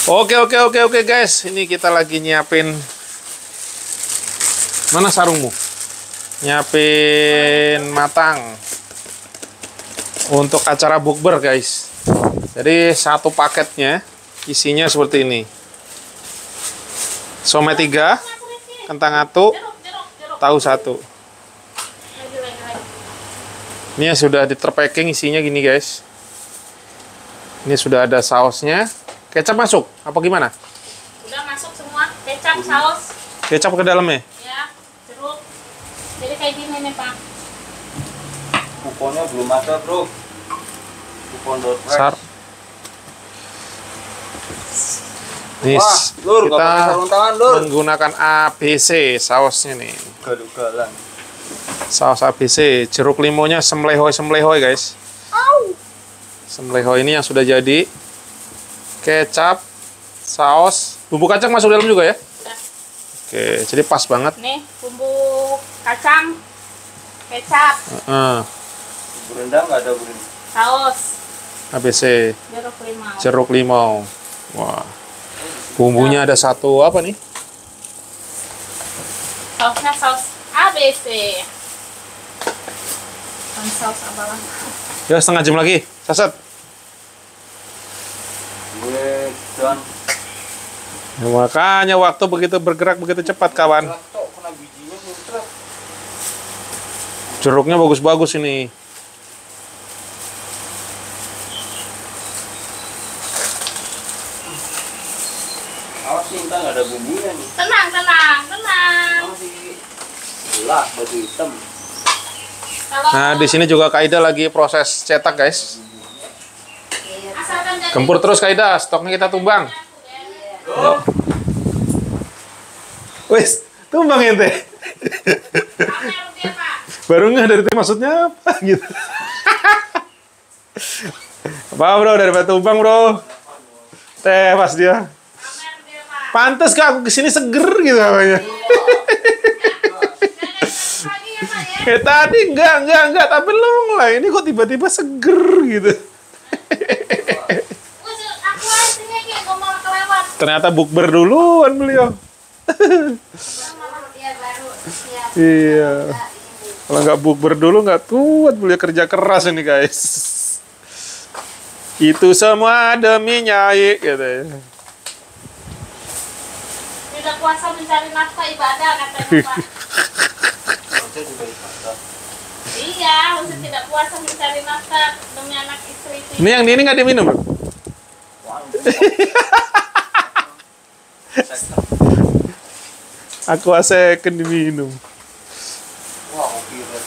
Oke guys, ini kita lagi nyiapin. Mana sarungmu? Nyiapin matang untuk acara bukber guys. Jadi satu paketnya isinya seperti ini. Somai 3, kentang 1, tahu 1. Ini sudah diterpacking isinya gini guys. Ini sudah ada sausnya. Kecap masuk? Apa gimana? Udah masuk semua. Kecap, saus. Kecap ke dalamnya? Ya, jeruk. Jadi kayak gini nih Pak. Kuponnya belum ada bro. Kupon Sar. Nih, Wah, Lur, kita sarung tangan, Lur. menggunakan ABC sausnya nih. Galugalan. Saus ABC, jeruk limonya semlehoy guys. Semlehoy ini yang sudah jadi. Kecap, saus, bumbu kacang masuk dalam juga ya? Udah. Oke, jadi pas banget. Nih, bumbu kacang, kecap, Bumbu rendang nggak ada bro. saus, ABC, jeruk limau. jeruk limau. Wah, bumbunya ada satu apa nih? Sausnya saus ABC. Bukan saus apalah. Ya setengah jam lagi, saset. Gue dan Ya, makanya waktu begitu bergerak begitu cepat kawan. kena bijinya muncrat. Jeruknya bagus-bagus ini. Awas nih, ntar nggak ada bumbunya nih. Tenang. Masih belah baju hitam. Kalau Nah, di sini juga Kaida lagi proses cetak guys. asalkan jadi Gempur terus Kaida, stoknya kita tumbang. Oh, Wis, tumbang ente. pamer dia Pak. Baru nggak dari teh maksudnya apa gitu. Apa bro, dari tumbang bro. Teh pas dia. Pamer dia Pak. Pantes kak aku kesini seger gitu namanya. Pagi ya Pak ya. Kayak tadi enggak, tapi long lah. Ini kok tiba-tiba seger gitu. Aku aslinya kayak ngomong kelewat. Ternyata bukber duluan beliau. Dia baru siap. Iya. Kalau nggak bukber dulu nggak kuat beliau kerja keras ini guys. Itu semua demi Nyai gitu ya. Tidak puasa mencari nafkah ibadah katanya Pak. harusnya juga ibadah. Iya, maksud tidak puasa mencari nafkah demi anak istri itu. Ini yang ini nggak diminum bro? Wah, Aku second diminum. wah, oke bro.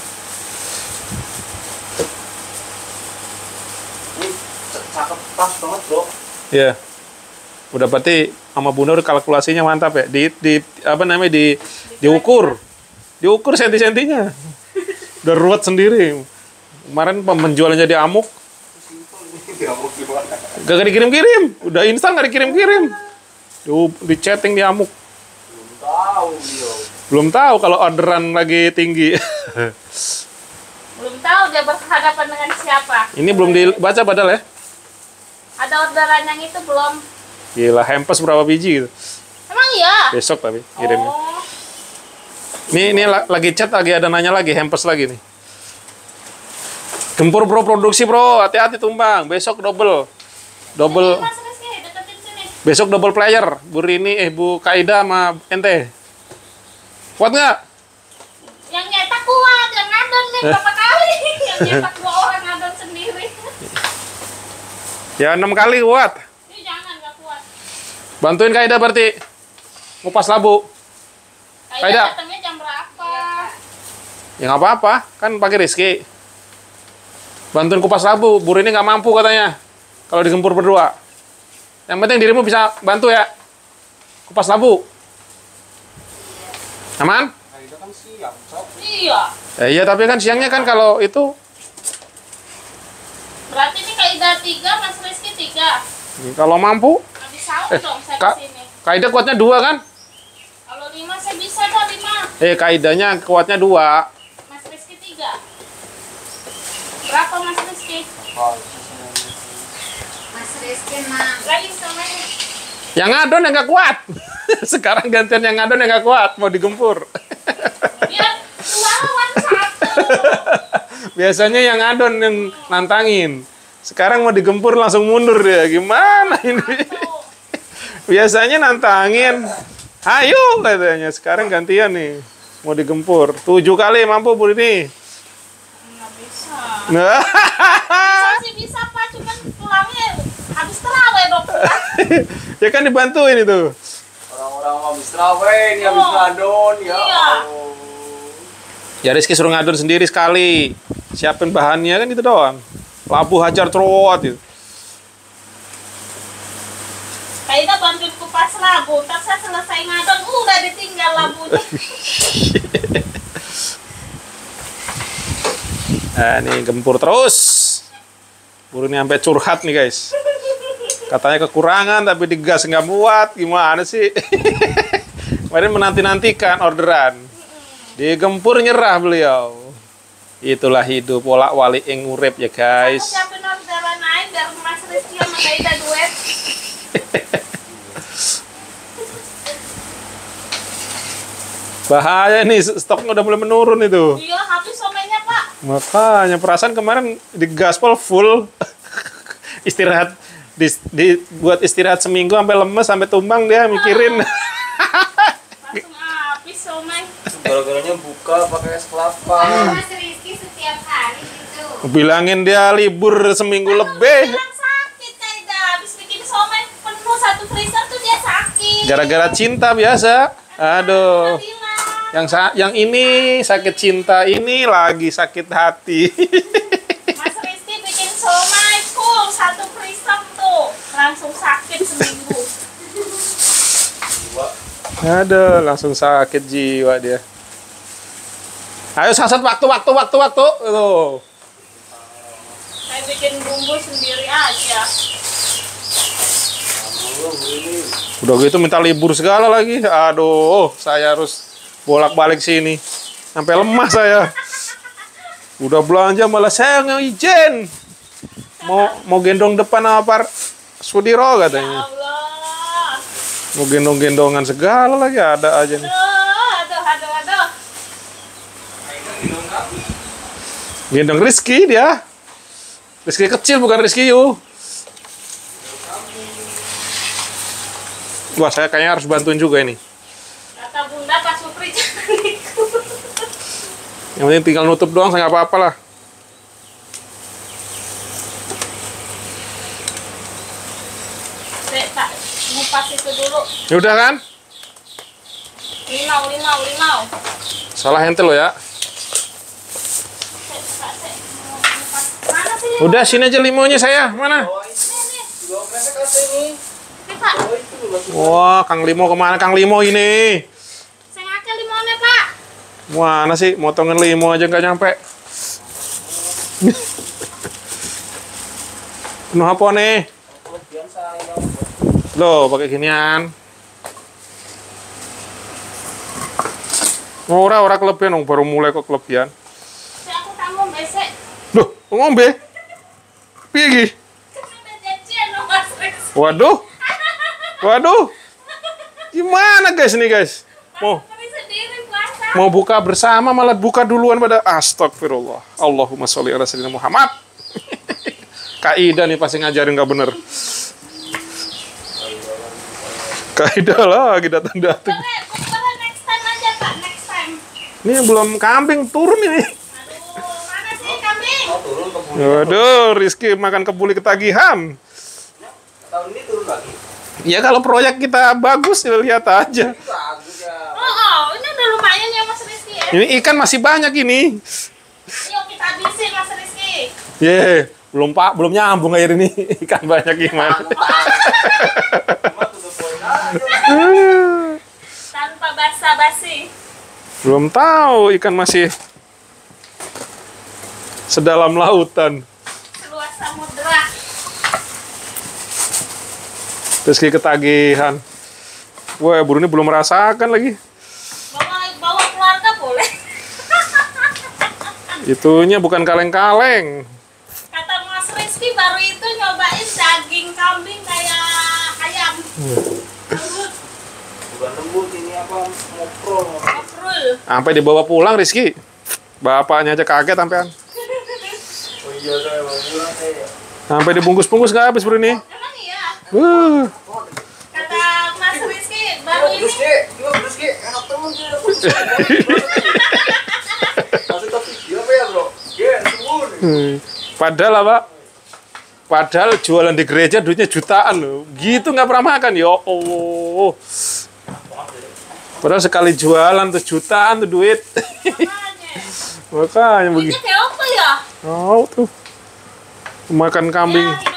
Ini cakep pas banget bro. Ya. Udah berarti sama Bunda udah kalkulasinya mantap ya. Apa namanya diukur. Diukur senti-sentinya. Udah ruwet sendiri. Kemarin penjualnya jadi amuk. Simpel ini nggak mau gimana. Gak dikirim-kirim. Udah instan gak dikirim-kirim. Di chatting di amuk. Belum tahu beliau. Belum tahu kalau orderan lagi tinggi. Belum tahu dia berhadapan dengan siapa. Ini belum dibaca padahal ya. Ada orderan yang itu belum. Gila, hampers berapa biji gitu. Emang iya? Besok tapi kirimnya. Oh, Ini lagi chat lagi ada nanya lagi hampers lagi nih. Gempur bro produksi bro, hati-hati tumbang. Besok double. ini Mas Rizky, deketin sini. Besok double player. Bu Rini, Bu Kaida sama ente. Kuat nggak? Yang nyetak kuat, yang ngadon nih berapa kali. Yang nyetak 2 orang ngadon sendiri. Ya 6 kali kuat. Ini jangan, nggak kuat. Bantuin Kaida berarti. Ngupas labu. Kaida. Kayaknya datangnya jam berapa? Ya nggak apa-apa, kan pakai Rizky. Bantuin kupas labu. Bu Rini nggak mampu katanya. Kalau digempur berdua. Yang penting dirimu bisa bantu ya. Kupas labu. Aman? Nah, itu kan siang, Sob. Iya. Iya, tapi kan siangnya kan kalau itu Berarti ini Kaida 3, Mas Rizky 3. kalau mampu. Habis sahur dong saya Kak, di sini. Kaida kuatnya 2 kan? Kalau 5 saya bisa dah 5. Kaidanya kuatnya 2. Mas Rizky 3. Berapa Mas Rizky? Oh, Mas Rizky mah Lagi sama ini. Yang ngadon yang nggak kuat. Sekarang gantian yang ngadon yang nggak kuat, mau digempur. Biar lawan satu. Biasanya yang ngadon yang nantangin. Sekarang mau digempur langsung mundur dia. Gimana ini? Satu. Biasanya nantangin. Ayo katanya. Sekarang gantian nih. Mau digempur. 7 kali mampu Bu ini. Nggak bisa. Nah. Bisa sih bisa Pak, cuman pulangnya habis terawih dong. Ya kan dibantuin itu. Orang-orang habis terawih, ini habis Oh. ngadon, ya Iya. Allah. Ya Rizky suruh ngadon sendiri sekali. Siapin bahannya kan itu doang. Labu hajar trot gitu. Kayaknya bantuin kupas labu, ntar saya selesai ngadon, udah ditinggal labunya. Nah, ini gempur terus. Buru ini sampai curhat nih guys. Katanya kekurangan tapi digas nggak muat. Gimana sih? Kemarin menanti-nantikan orderan. Digempur nyerah beliau. Itulah hidup wolak walik ing urip ya Aku guys. siapin orderan lain biar Mas Rizky sama Daida duet. Bahaya nih, stoknya udah mulai menurun itu. Iya, habis somenya Pak. Makanya perasaan kemarin di gaspol full. Istirahat buat istirahat seminggu sampai lemes sampai tumbang dia mikirin. Langsung habis somai. Gara-garanya buka pakai es kelapa. Mas Rizky setiap hari gitu. Bilangin dia libur seminggu lebih. Bilang sakit Daida, habis bikin somai penuh satu freezer tuh dia sakit. Gara-gara cinta biasa. Aduh. Udah bilang. Yang ini sakit cinta, ini lagi sakit hati. Mas Rizky bikin somai full satu freezer tuh, langsung sakit seminggu. Aduh, langsung sakit jiwa dia. Ayo sasat waktu. Tuh. Saya bikin bumbu sendiri aja. Udah gitu minta libur segala lagi. Aduh, saya harus bolak-balik sini. Sampai lemah saya. Udah belanja malah saya nggak izin. Mau gendong depan apa Pak Sudiro Ya katanya. Allah. Mau gendong-gendongan segala lagi ada aja nih. Aduh. Gendong Rizky dia. Rizky kecil bukan Rizky Yu. Wah, saya kayaknya harus bantuin juga ini. Kata Bunda Pak Supri jangan ikut. Yang penting tinggal nutup doang, saya nggak apa-apa lah. Dek, tak ngupas itu dulu. Ya udah kan? Limau. Salah ente lo ya. Dek, mau ngupas. Mana sih limau? Udah sini aja limonya saya. Mana? Nih. Dua mesek aja ini. Nih, Pak. Oh itu masih Wah, Kang Limo kemana Kang Limo ini? Saya ngake limonnya, Pak. Mana sih? Motongin limo aja nggak nyampe. Penuh apa nih? kelebihan saya. Loh, pakai ginian. Ora kelebihan, dong. Baru mulai kok kelebihan. Saya aku tamu besek. Loh, kok ngombe? Piye iki? Kan udah janjian sama Mas Rizky. Waduh. Gimana guys nih guys? Mau Supri sendiri puasa. mau buka bersama malah buka duluan pada astagfirullah. Allahumma sholli ala sayyidina Muhammad. Kaidah nih pasti ngajarin nggak bener. Kaidah lagi datang-datang. Boleh next time aja, Pak. Next time. Ini belum kambing turun ini. Aduh, mana sih kambing? Mau turun ke bumi. Waduh, Rizky makan kebuli ketagihan. Tahun ini turun lagi. Ya kalau proyek kita bagus ya lihat aja. Bagus ya. Oh, ini udah lumayan ya Mas Rizky ya. Ini ikan masih banyak ini. Yuk kita habisin Mas Rizky. Ye, belum nyambung air ini. Ikan banyak gimana? Cuma tutup poin aja. Tanpa basa-basi. Belum tahu ikan masih sedalam lautan. Seluas samudera. Rizky ketagihan. Wah, buru ini belum merasakan lagi. Bawa keluarga boleh. Itunya bukan kaleng-kaleng. Kata Mas Rizky baru itu nyobain daging kambing kayak ayam. apa ngobrol. Ngobrol. Sampai dibawa pulang Rizky. Bapaknya aja kaget sampean. Oh iya saya mau pulang saya. Sampai dibungkus-bungkus nggak habis bro ini. Emang iya. Kata Mas Rizky baru ini. Terus Ki, terus Ki, enak temen sih. Masih ke video apa ya bro? Iya, sungguh. Padahal apa? Padahal jualan di gereja duitnya jutaan loh. Gitu nggak pernah makan ya Allah. Padahal sekali jualan tuh jutaan tuh duit. Makanya. Makanya Duitnya begitu. kayak apa ya? Oh tuh. Makan kambing. Ya,